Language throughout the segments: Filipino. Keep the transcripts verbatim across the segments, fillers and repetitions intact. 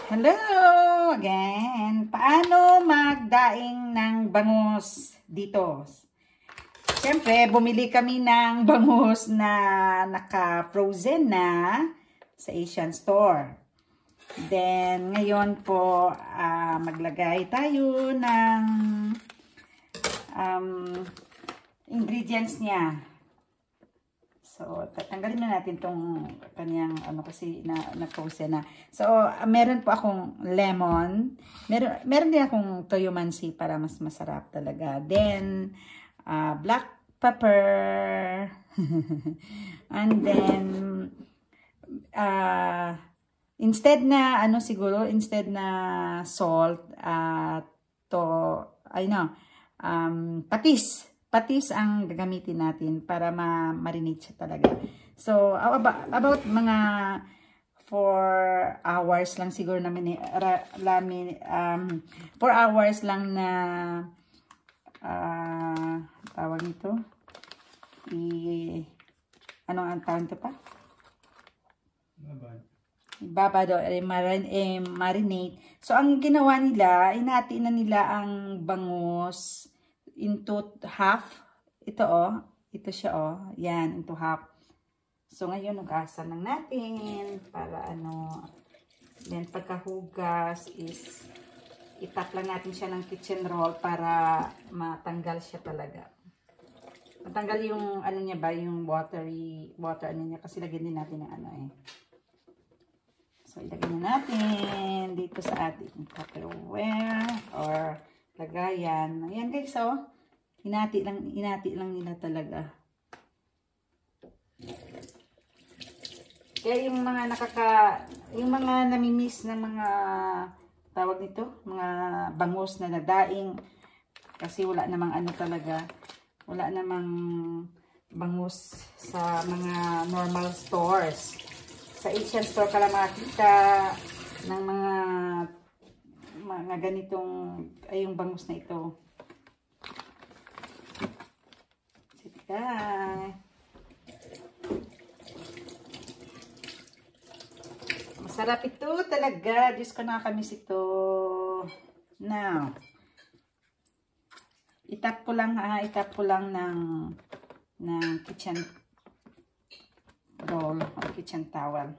Hello again. Paano magdaing ng bangus dito? Siyempre, bumili kami ng bangus na naka-frozen na sa Asian store. Then, ngayon po, uh, maglagay tayo ng um, ingredients niya. So, tatanggalin na natin tong kanyang, ano kasi, na, na-frozen na. So, uh, meron po akong lemon. Meron, meron din akong toyo mansi para mas masarap talaga. Then, uh, black pepper. And then, uh, instead na, ano siguro, instead na salt, uh, to, ay no, um, patis. Patis ang gagamitin natin para ma-marinate siya talaga. So, about, about mga four hours lang siguro na lamin, um, four hours lang na uh, tawag nito. I, ano ang tawag nito pa? Ibaba daw, eh, marin, eh, marinate. So, ang ginawa nila, inati na nila ang bangus into half. Ito oh, ito siya oh, yan, into half. So ngayon hugasan lang natin para ano, then pagkahugas is itap lang natin siya ng kitchen roll para matanggal siya talaga. Matanggal yung ano niya ba, yung watery water ano niya, kasi lagyan din natin ng ano eh. So ilagay na natin dito sa ating Tupperware or lagayan. Ayan guys, oh. Hinati lang, hinati lang nila talaga. Kaya yung mga nakaka, yung mga namimiss na mga tawag nito, mga bangus na nadaing, kasi wala namang ano talaga, wala namang bangus sa mga normal stores. Sa Asian store ka lang makakita ng mga mga ganitong, ay yung bangus na ito. Sige. Masarap ito talaga. Diyos ko, nakakamiss ito. Now, itap ko lang ha, itap ko lang ng ng kitchen roll o kitchen towel.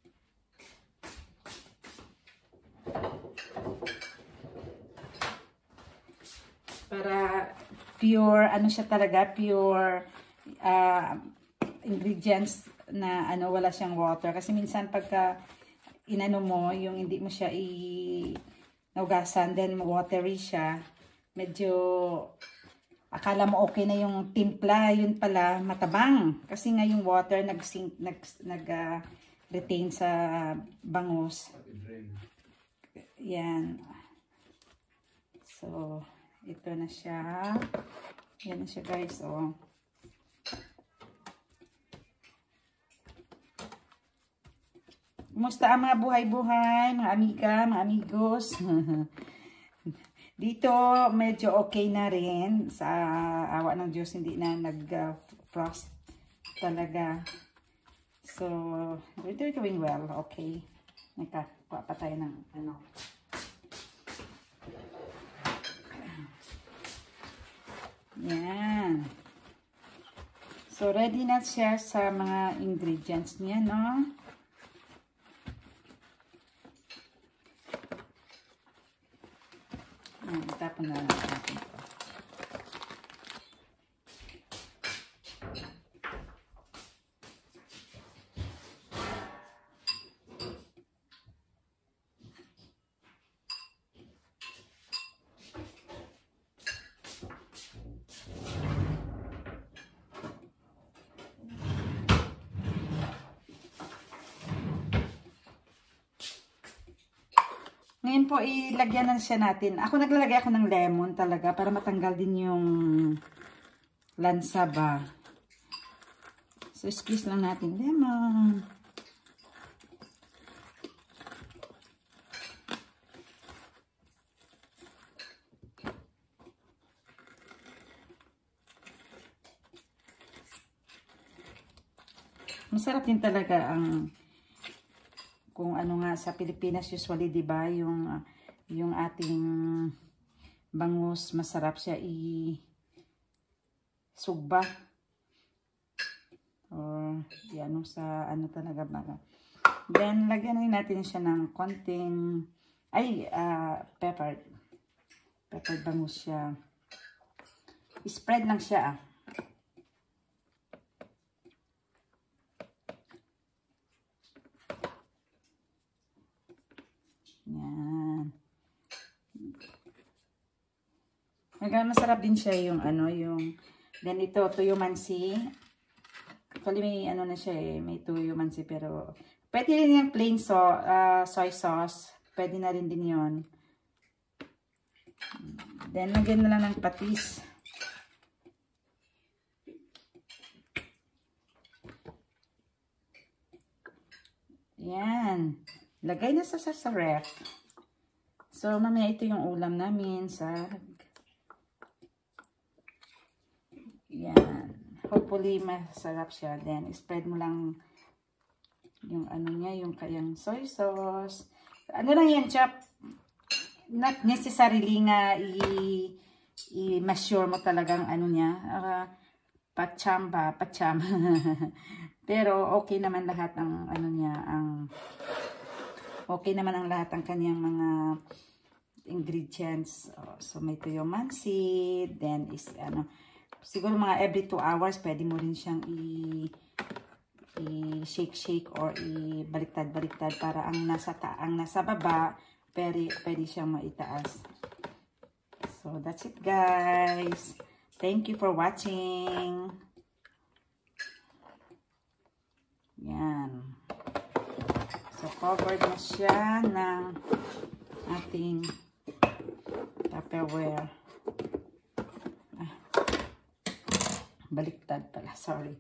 Para pure, ano siya talaga, pure uh, ingredients na ano, wala siyang water. Kasi minsan pagka inano mo, yung hindi mo siya i-naugasan, then watery siya, medyo akala mo okay na yung timpla, yun pala matabang. Kasi nga yung water nag-sink, nag, nag uh, retain sa bangus. Yan. So, ito na siya. Yan na siya guys, oh. Kumusta ang mga buhay-buhay, mga amiga, mga amigos? Dito, medyo okay na rin. Sa awa ng Diyos, hindi na nag-frost uh, talaga. So, we're doing well. Okay. Nakakuha pa tayo ng ano. Yan. So, ready na siya sa mga ingredients niya, no? Yan, tapon na lang natin ito. Ngayon po, ilagyan na siya natin. Ako naglalagay ako ng lemon talaga para matanggal din yung lansa ba. So, squeeze lang natin lemon. Masarap din talaga ang kung ano nga sa Pilipinas usually, 'di ba, yung uh, yung ating bangus masarap siya i sugba or ano sa ano talaga ba. Then lagyan rin natin siya ng konting ay uh, pepper. Pepper bangus siya. I-spread lang siya ah. Yan. Hanggang masarap din siya yung ano, yung then ito, tuyo mansi. Actually may ano na siya eh, may tuyo mansi pero pwede rin yung plain so, uh, soy sauce. Pwede na rin din yun. Then lagyan na lang ng patis. Yan. Lagay na sa sa, sa ref. So, mamaya ito yung ulam namin sa yan. Hopefully, masarap siya. Then, spread mo lang yung ano niya, yung kayang soy sauce. Ano lang yan, chop. Not necessarily nga i-measure mo talagang ano niya. Uh, pachamba, pacham. Pero, okay naman lahat ng ano niya, ang okay naman ang lahat ng kanyang mga ingredients. Oh, so, may tuyo mansi. Then, is, ano, siguro mga every two hours, pwede mo rin siyang i- i-shake-shake or i-baliktad-baliktad para ang nasa, ta ang nasa baba, pwede, pwede siyang maitaas. So, that's it, guys. Thank you for watching. Yan. So, covered na siya ng ating Tupperware. Ah, baliktad pala. Sorry.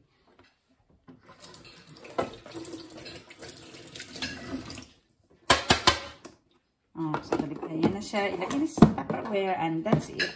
Oh, so, baliktad. Yan na siya. Ilagay na sa Tupperware and that's it.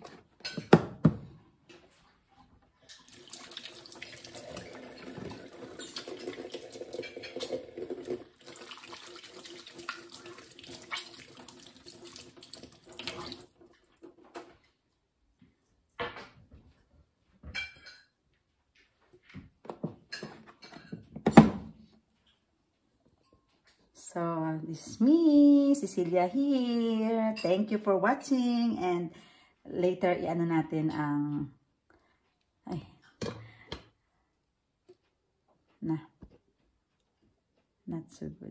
So, this is me, Cecilia here. Thank you for watching. And later, i-ano natin ang... Ay. Na. Not so good.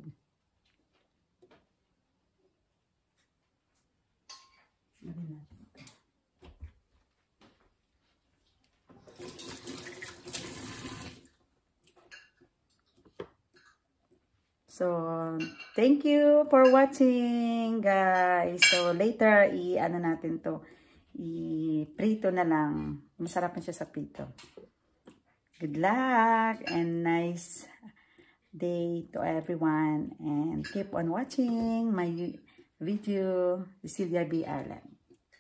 Lagyan natin. So, thank you for watching, guys. So, later, i-ano natin to. I-prito na lang. Masarap na siya sa prito. Good luck and nice day to everyone. And keep on watching my video, Cecilia B. Ireland.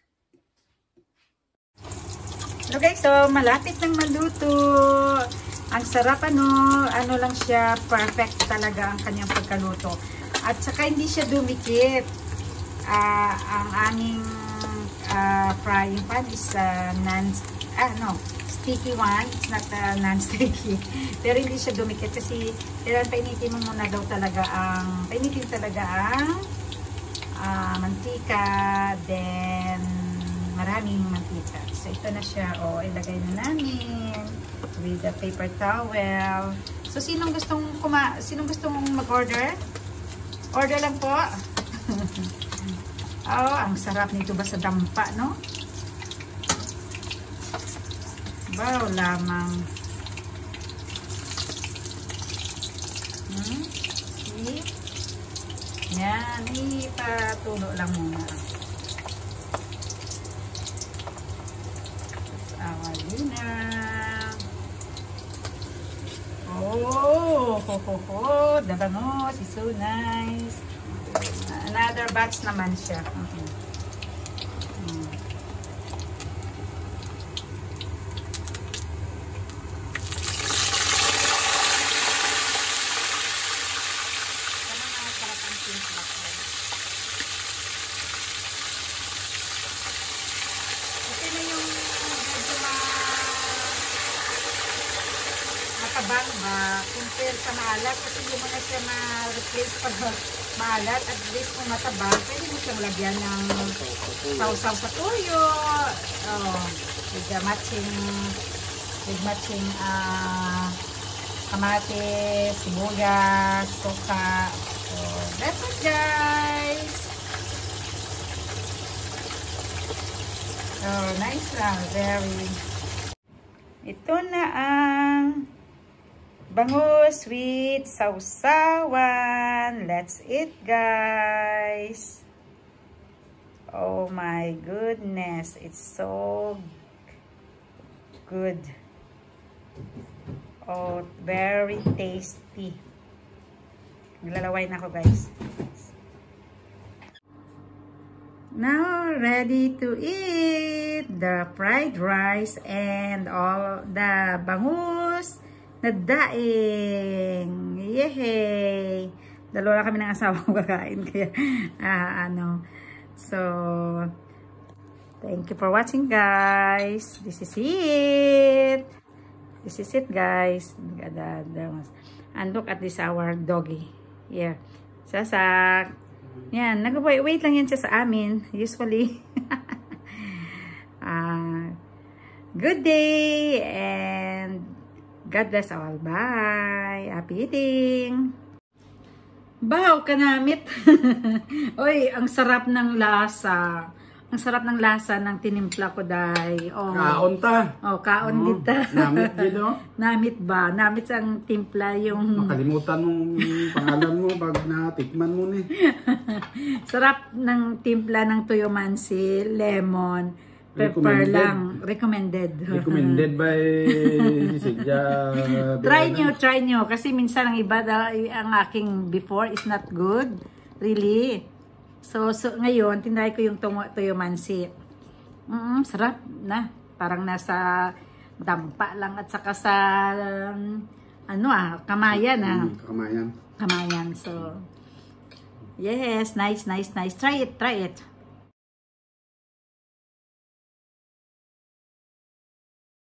So, guys, so, malapit nang maluto. Ang sarap, ano, ano lang siya, perfect talaga ang kanyang pagkaluto. At saka hindi siya dumikit. Uh, ang aming uh, frying pan is uh, non, ah, no, sticky one. It's not uh, non-sticky. Pero hindi siya dumikit kasi kailangan painitin mo muna daw talaga ang, painitin talaga ang uh, mantika, then maraming mantika. So, ito na siya. O, ilagay na namin with the paper towel. So, sinong gustong kuma sinong gustong mag-order? Order lang po. Oh, ang sarap nito ba sa dampa, no? Wow, lamang. Hmm? See? Yan, ipatulo lang muna. Our dinner. Oh, ho, ho, ho. The bangos is so nice. Another batch naman siya. Okay. Hmm. Ito naman. matabang ba compare sa maalat kasi hindi mo na siya ma-replace pag maalat. At least kung matabang, pwede mo siyang lagyan ng sausaw sa tuyo. Oh, with the matching with matching uh, kamatis, sibuyas, suka. So, that's it guys. Oh, nice lang. Very. Ito na ang bangus with sausawan. Let's eat guys. Oh my goodness. It's so good. Oh, very tasty. Naglalaway na ako guys. Now, ready to eat the fried rice and all the bangus na daing. Yehey! Dalawa lang kami ng asawa ko kakain. Kaya, ah, ano. So, thank you for watching, guys. This is it. This is it, guys. And look at this, our doggy. Here. Sasak. Yan, nag-wait lang yan siya sa amin, usually. uh, good day and God bless all. Bye. Happy eating. Bahaw ka namit. Oy, ang sarap ng lasa. Ang sarap ng lasa ng tinimpla ko, day. Oh. Kaon ta. Oh, kaon oh, kita. Namit din, no? Namit ba? Namit ang timpla yung... Makalimutan mong pangalan mo pag natikman mo ni. Sarap ng timpla ng tuyo mansi, lemon, pepper lang. Recommended. Recommended by Sigya. Try nyo, try nyo. Kasi minsan ang iba, ang aking before is not good. Really. So, so ngayon, tinry ko yung tuyo mansi. Mm, sarap na. Parang nasa dampa lang at saka sa um, ano ah, kamayan ah. Mm, kamayan. Kamayan. So, yes, nice, nice, nice. Try it, try it.